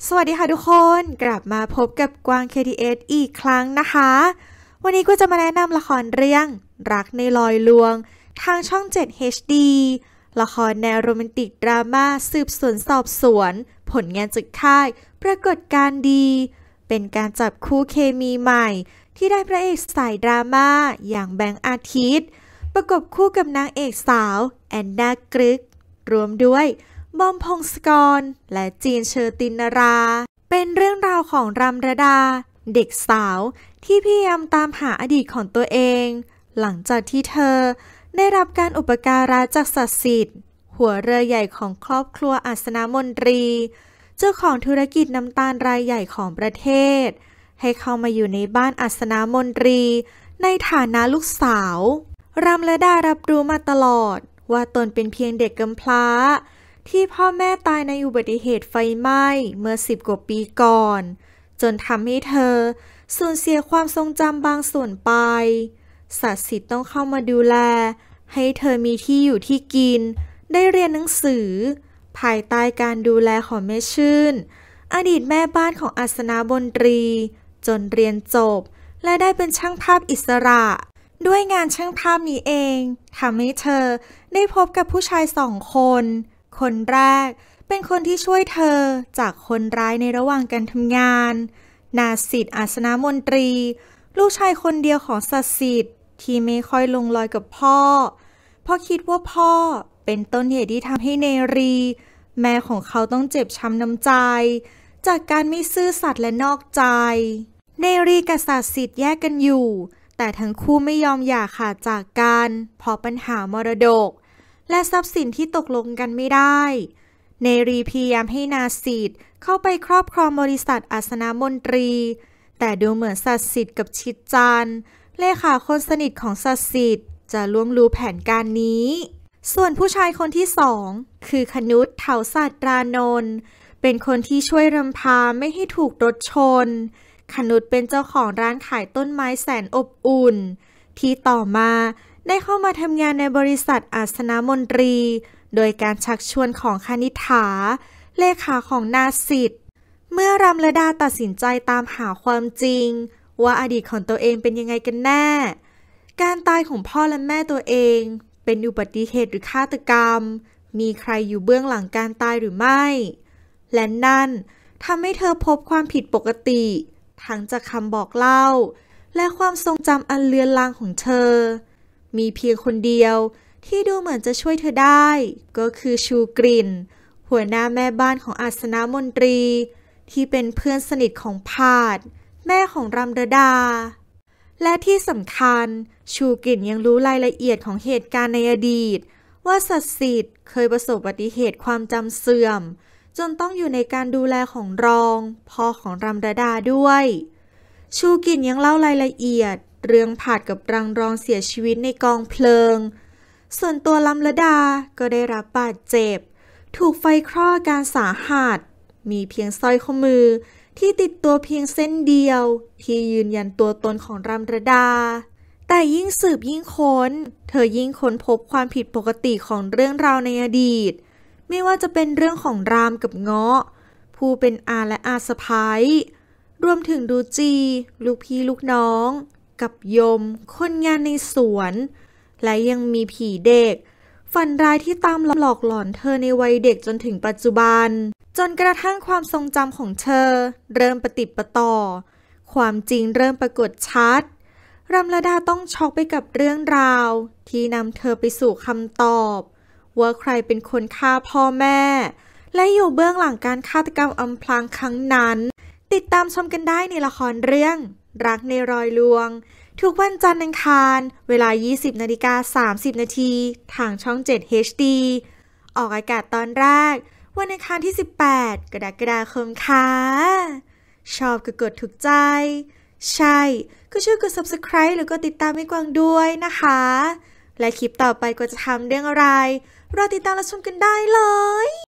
สวัสดีค่ะทุกคนกลับมาพบกับกวาง KTS อีกครั้งนะคะวันนี้ก็จะมาแนะนำละครเรื่องรักในลอยลวงทางช่อง 7 HD ละครแนวโรแมนติกดราม่าสืบสวนสอบสวนผลงานจากค่ายปรากฏการณ์ดีเป็นการจับคู่เคมีใหม่ที่ได้พระเอกสายดราม่าอย่างแบงค์อาทิตย์ประกบคู่กับนางเอกสาวแอนนากรึกรวมด้วยบอมพงศกรและจีนเชอตินนาราเป็นเรื่องราวของรำระดาเด็กสาวที่พยายามตามหาอดีตของตัวเองหลังจากที่เธอได้รับการอุปการะจากศักดิ์สิทธิ์หัวเรือใหญ่ของครอบครัวอัศนมนตรีเจ้าของธุรกิจน้ำตาลรายใหญ่ของประเทศให้เข้ามาอยู่ในบ้านอัศนมนตรีในฐานะลูกสาวรำระดารับรู้มาตลอดว่าตนเป็นเพียงเด็กกำพร้าที่พ่อแม่ตายในอุบัติเหตุไฟไหม้เมื่อ10 กว่าปีก่อนจนทำให้เธอสูญเสียความทรงจำบางส่วนไปศักดิ์สิทธิ์ต้องเข้ามาดูแลให้เธอมีที่อยู่ที่กินได้เรียนหนังสือภายใต้การดูแลของแม่ชื่นอดีตแม่บ้านของอัศนมนตรีจนเรียนจบและได้เป็นช่างภาพอิสระด้วยงานช่างภาพนี้เองทำให้เธอได้พบกับผู้ชาย2 คนแรกเป็นคนที่ช่วยเธอจากคนร้ายในระหว่างการทำงานนาสิทธิ์อัศนมนตรีลูกชายคนเดียวของศักดิ์สิทธิ์ที่ไม่ค่อยลงรอยกับพ่อเพราะคิดว่าพ่อเป็นต้นเหตุที่ทำให้เนรีแม่ของเขาต้องเจ็บช้ำน้ำใจจากการไม่ซื่อสัตย์และนอกใจเนรีกับศักดิ์สิทธิ์แยกกันอยู่แต่ทั้งคู่ไม่ยอมหย่าขาดจากกันเพราะปัญหามรดกและทรัพย์สินที่ตกลงกันไม่ได้เนรีพยายามให้นาสิทธิ์เข้าไปครอบครองบริษัทอัศนมนตรีแต่ดูเหมือนศักดิ์สิทธิ์กับชิดจันทร์เลขาคนสนิทของศักดิ์สิทธิ์จะล่วงรู้แผนการนี้ส่วนผู้ชายคนที่2คือคนุษเถาศาสตรานนท์เป็นคนที่ช่วยรำพาไม่ให้ถูกรถชนคนุษเป็นเจ้าของร้านขายต้นไม้แสนอบอุ่นที่ต่อมาได้เข้ามาทำงานในบริษัทอัศนมนตรีโดยการชักชวนของคณิษฐาเลขาของนาสิทธิ์เมื่อรำระดาตัดสินใจตามหาความจริงว่าอดีตของตัวเองเป็นยังไงกันแน่การตายของพ่อและแม่ตัวเองเป็นอุบัติเหตุหรือฆาตกรรมมีใครอยู่เบื้องหลังการตายหรือไม่และนั่นทำให้เธอพบความผิดปกติทั้งจากคำบอกเล่าและความทรงจำอันเลือนลางของเธอมีเพียงคนเดียวที่ดูเหมือนจะช่วยเธอได้ก็คือชูกลิ่นหัวหน้าแม่บ้านของอัศนมนตรีที่เป็นเพื่อนสนิทของพาดแม่ของรำระดาและที่สำคัญชูกลิ่นยังรู้รายละเอียดของเหตุการณ์ในอดีตว่าศักดิ์สิทธิ์เคยประสบอุบัติเหตุความจำเสื่อมจนต้องอยู่ในการดูแลของรองพ่อของรำระดาด้วยชูกลิ่นยังเล่ารายละเอียดเรื่องผาดกับรังรองเสียชีวิตในกองเพลิงส่วนตัวรำระดาก็ได้รับบาดเจ็บถูกไฟคลอกอาการสาหัสมีเพียงสร้อยข้อมือที่ติดตัวเพียงเส้นเดียวที่ยืนยันตัวตนของรำระดาแต่ยิ่งสืบยิ่งค้นเธอยิ่งค้นพบความผิดปกติของเรื่องราวในอดีตไม่ว่าจะเป็นเรื่องของรามกับเงาะผู้เป็นอาและอาสะใภ้รวมถึงดูจีลูกพี่ลูกน้องกับยมคนงานในสวนและยังมีผีเด็กฝันร้ายที่ตามหลอกหลอนเธอในวัยเด็กจนถึงปัจจุบันจนกระทั่งความทรงจำของเธอเริ่มปฏิปต่อความจริงเริ่มปรากฏชัดรำระดาต้องช็อกไปกับเรื่องราวที่นำเธอไปสู่คำตอบว่าใครเป็นคนฆ่าพ่อแม่และอยู่เบื้องหลังการฆาตกรรมอำพรางครั้งนั้นติดตามชมกันได้ในละครเรื่องรักในรอยลวงทุกวันจันทร์อังคารเวลา 20:30 นาทีทางช่อง 7 HD ออกอากาศตอนแรกวันอังคารที่ 18 กรกฎาคมค่ะชอบก็กดถูกใจใช่ก็ช่วยกด Subscribe หรือก็ติดตามให้กวางด้วยนะคะและคลิปต่อไปก็จะทำเรื่องอะไรรอติดตามรับชมกันได้เลย